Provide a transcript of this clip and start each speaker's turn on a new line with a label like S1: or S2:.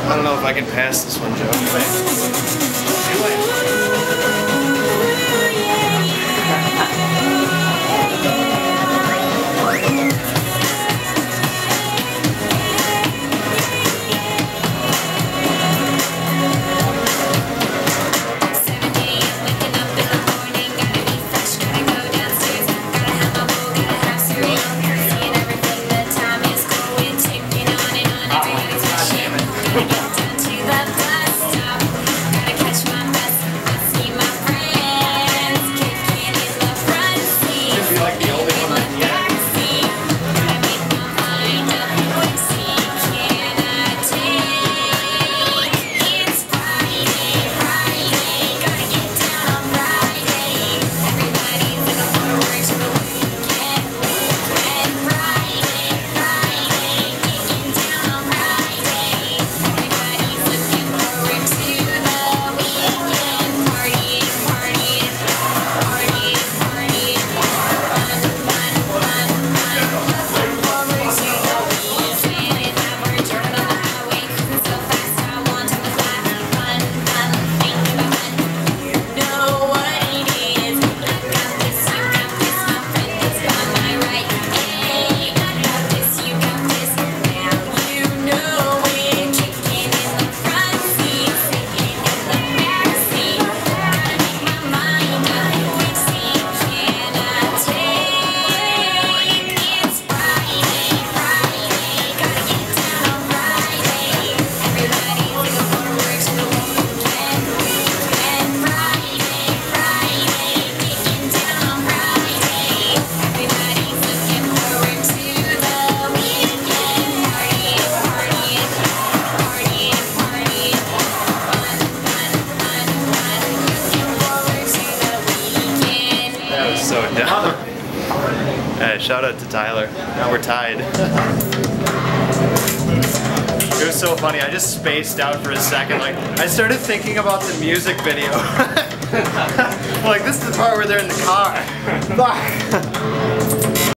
S1: I don't know if I can pass this one, Joe. So dumb. Hey, shout out to Tyler. Now we're tied. It was so funny. I just spaced out for a second. Like, I started thinking about the music video. Like, this is the part where they're in the car. Fuck.